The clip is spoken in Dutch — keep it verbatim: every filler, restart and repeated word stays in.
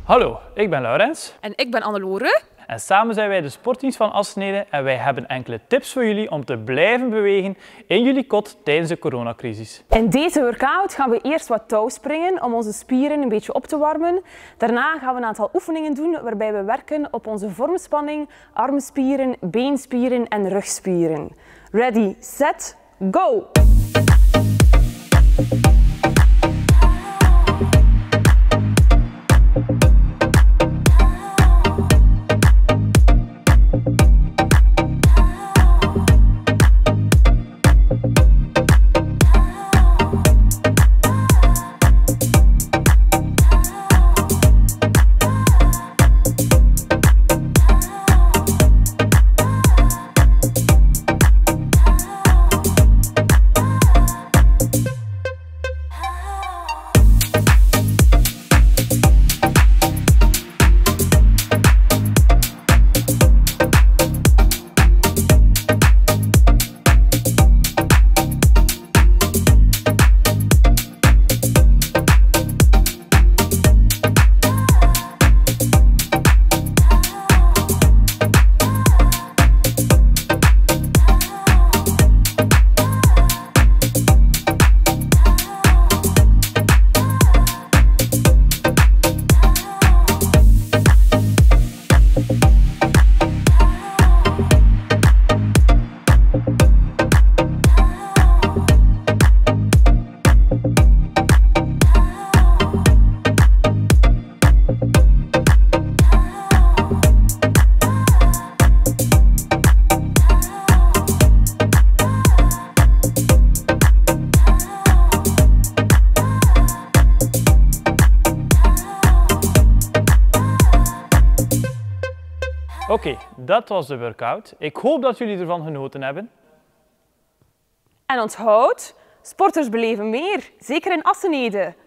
Hallo, ik ben Laurens. En ik ben Annelore. En samen zijn wij de sportdienst van Assenede en wij hebben enkele tips voor jullie om te blijven bewegen in jullie kot tijdens de coronacrisis. In deze workout gaan we eerst wat touwspringen om onze spieren een beetje op te warmen. Daarna gaan we een aantal oefeningen doen waarbij we werken op onze vormspanning, armspieren, beenspieren en rugspieren. Ready, set, go! Oké, okay, dat was de workout. Ik hoop dat jullie ervan genoten hebben. En onthoud, sporters beleven meer, zeker in Assenede.